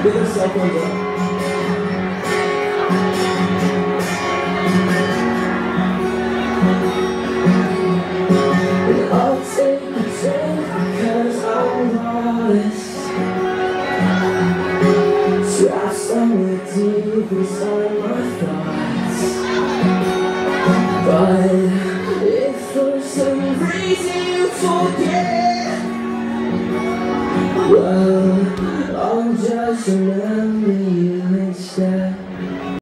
cell phones up. And I'll take a drink because I'm lost. Trapped somewhere deep inside my thoughts. But if for some reason you forget, well, I'm just a man.